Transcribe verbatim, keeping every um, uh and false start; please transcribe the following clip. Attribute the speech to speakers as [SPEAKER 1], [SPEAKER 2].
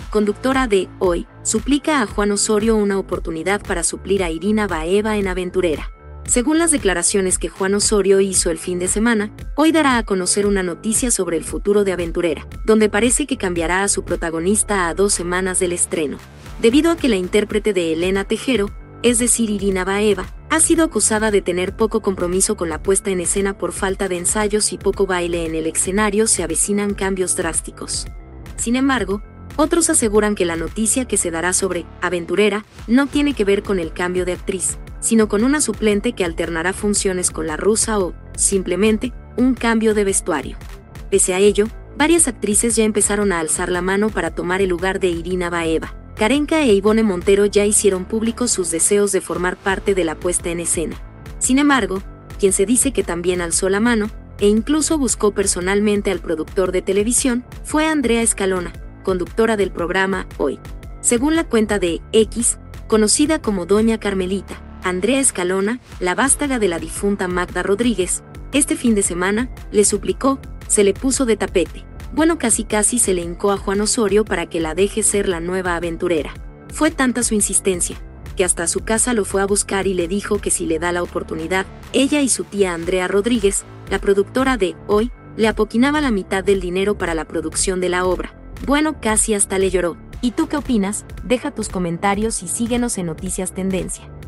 [SPEAKER 1] conductora de Hoy, suplica a Juan Osorio una oportunidad para suplir a Irina Baeva en Aventurera. Según las declaraciones que Juan Osorio hizo el fin de semana, Hoy dará a conocer una noticia sobre el futuro de Aventurera, donde parece que cambiará a su protagonista a dos semanas del estreno. Debido a que la intérprete de Elena Tejero, es decir Irina Baeva, ha sido acusada de tener poco compromiso con la puesta en escena por falta de ensayos y poco baile en el escenario, se avecinan cambios drásticos. Sin embargo, otros aseguran que la noticia que se dará sobre Aventurera no tiene que ver con el cambio de actriz, sino con una suplente que alternará funciones con la rusa o, simplemente, un cambio de vestuario. Pese a ello, varias actrices ya empezaron a alzar la mano para tomar el lugar de Irina Baeva. Karenka e Ivonne Montero ya hicieron públicos sus deseos de formar parte de la puesta en escena. Sin embargo, quien se dice que también alzó la mano, e incluso buscó personalmente al productor de televisión, fue Andrea Escalona, conductora del programa Hoy. Según la cuenta de X, conocida como Doña Carmelita, Andrea Escalona, la vástaga de la difunta Magda Rodríguez, este fin de semana, le suplicó, se le puso de tapete. Bueno, casi casi se le hincó a Juan Osorio para que la deje ser la nueva Aventurera. Fue tanta su insistencia, que hasta su casa lo fue a buscar y le dijo que si le da la oportunidad, ella y su tía Andrea Rodríguez, la productora de Hoy, le apoquinaba la mitad del dinero para la producción de la obra. Bueno, casi hasta le lloró. ¿Y tú qué opinas? Deja tus comentarios y síguenos en Noticias Tendencia.